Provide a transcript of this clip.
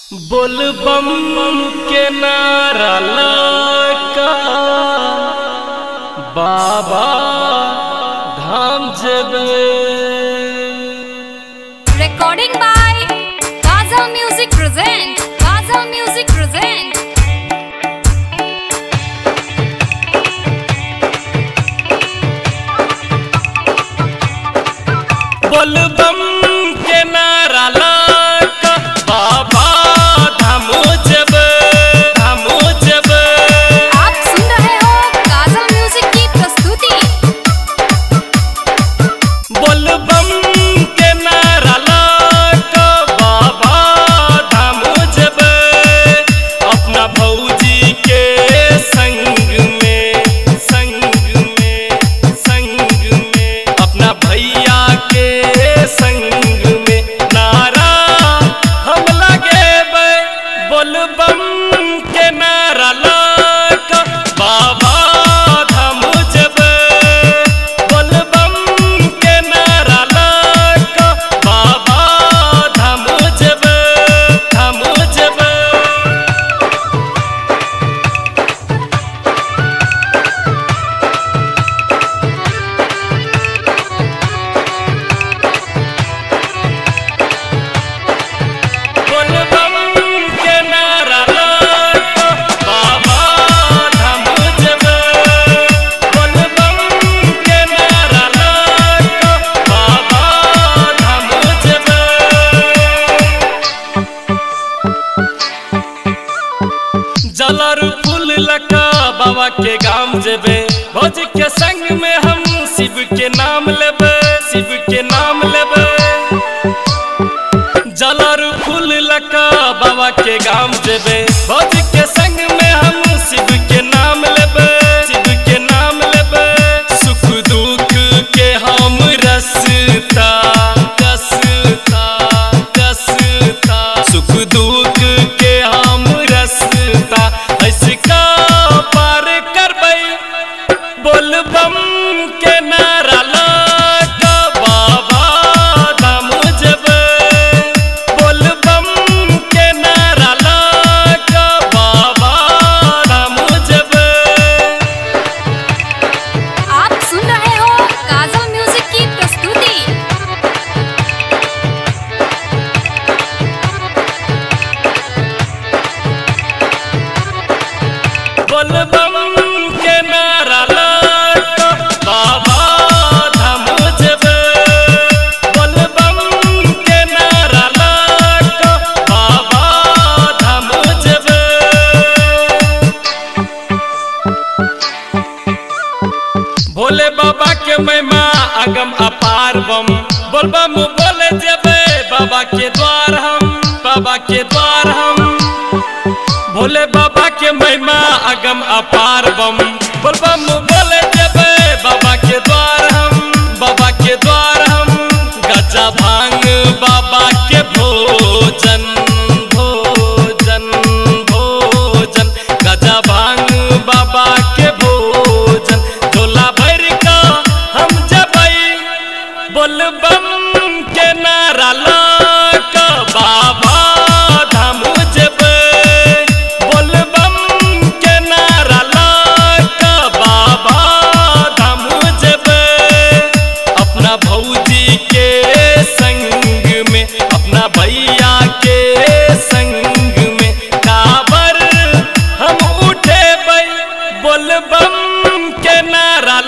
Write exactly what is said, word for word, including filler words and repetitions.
बोल बम के नारा लगा बाबा धाम जबे। Recording by Gaza Music present. Gaza Music present. बोल बम के नारा लगा बाबा धाम जबे धाम जबे। आप सुन रहे हो गाजा म्यूजिक की प्रस्तुति। बोल बम के नारा लगा बाबा धाम जबे। अपना भौजी के संग में संग में संग में अपना भैया के संग में नारा हम लगेबे। बोल बम के नारा लगा बाबा धाम जबे। बोल बम के नारा लगा बाबा धाम जबे धाम जबे। बोल बम के नारा लगा बाबा धाम जबे। बोल बम के नारा लगा बाबा धाम जबे। जलर फूल लका बाबा के गाम जेबे। भोज के संग में हम शिव के नाम लेबे शिव के नाम लेबे। जलर फूल लका बाबा के गाम जेबे। भोज के संग में हम शिव के नाम लेबे शिव के नाम लेबे। सुख दुख के हम रसता रसता रसता सुख दुख के हम रसता इसका पार करबै। बोल बम के नारा लगा बाबा धाम जबे। बोल बम के नारा लगा बाबा धाम जबे। आप सुन रहे हो गाजा म्यूजिक की प्रस्तुति। बोल बम के नारा लगा बाबा धाम जबे। बोल बम के नारा लगा बाबा धाम जबे। भोले बाबा के महिमा अगम अपार बम। बोल बम बोले जबे बाबा के द्वार हम बाबा के द्वार हम। भोले बाबा के महिमा अगम अपार बम। बोल बम बोले जबे बाबा के द्वार हम बाबा के द्वार हम। गजा भांग बाबा के भोजन भोजन भोजन। गजा भांग बाबा के भोजन झोला भर का हम जबई। बोल बम के नारा लगा बाबा धाम जबे। बोल बम के नारा लगा बाबा धाम जबे। अपना भौजी के संग में अपना भैया के संग में काबर हम उठेबै। बोल बम के नारा